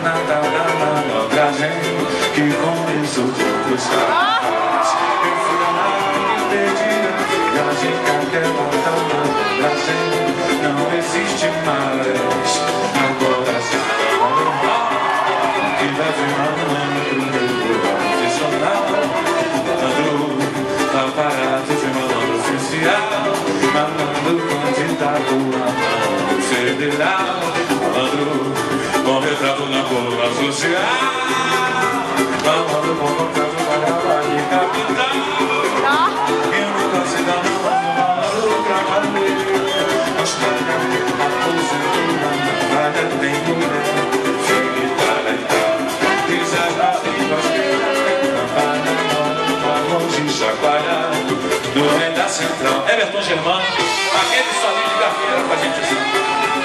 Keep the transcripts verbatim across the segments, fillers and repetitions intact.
jornada da malandragem que começou tudo sabe. Eu fui lá e perdi a viagem que aquela da malandragem não existe mais. Agora já é normal que leve malandro meu profissional. Malandro, aparato de malandro oficial. Malandro, candidato a malandro federal. Malandro, com retrato na coluna social. Malandro, com contrato na trabalho capital. E nunca se dá na mão, malandro trabalhei. Mas pra cá, aposentou na praia, tem mulher. Fique para e tal. Diz as barrigas que tem na praia, mora longe, chacoalha. Do rei da central, Everton Germano, aquele solinho de gafeira com a gente assim.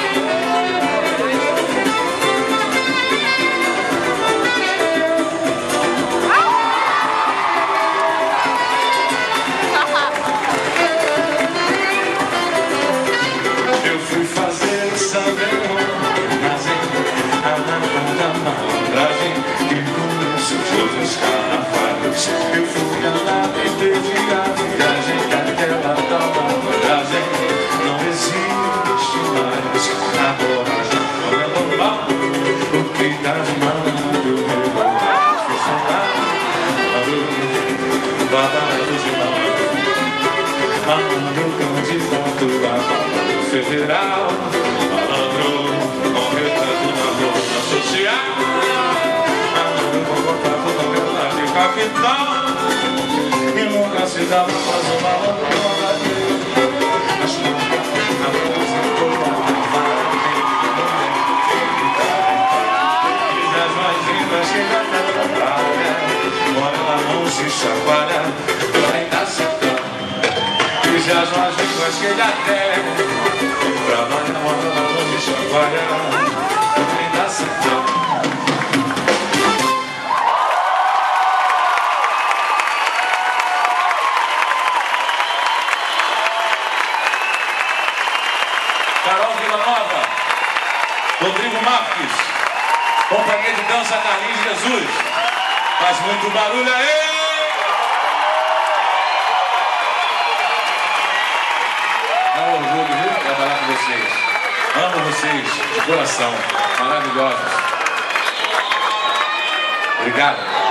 Eu fui fazer o samba, mas a da malandragem que começou todos os carnavais. Eu fui lá e perdi a viagem daquela da malandragem não existe mais. Agora já não é normal o que dá de malandro meu profissional. Batalha de malandro, malandro candidato a malandro federal. Malandro com retrato na coluna social. Malandro com contrato no verdade capital. E nunca se dava mais um malandro com a vida. Mas nunca a aposentou a trabalho. E as mais lindas que já estão na praia, mora lá longe, chacoalha, do rei da central. E já as mais lindas que já tem, trabalha, mora lá longe, chacoalha, do rei da central. Carol Villanova, Rodrigo Marques, companhia de dança Carlinhos Jesus. Faz muito barulho aí! É um orgulho, viu? Trabalhar com vocês. Amo vocês de coração. Maravilhosos. Obrigado.